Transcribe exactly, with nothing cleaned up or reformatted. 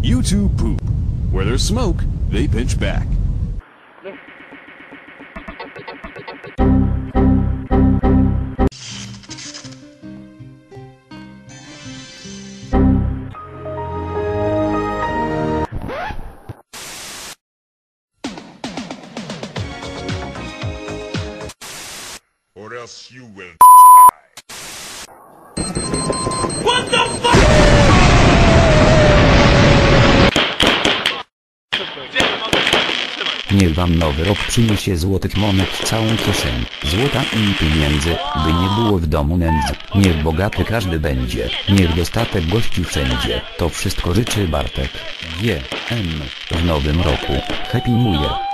You two poop. Where there's smoke, they pinch back. Or else you will What the fuck? Niech wam nowy rok przyniesie złotych monet całą kieszeń, złota i pieniędzy, by nie było w domu nędzy. Niech bogaty każdy będzie, niech dostatek gości wszędzie. To wszystko życzy Bartek. G M w nowym roku. Happy New Year.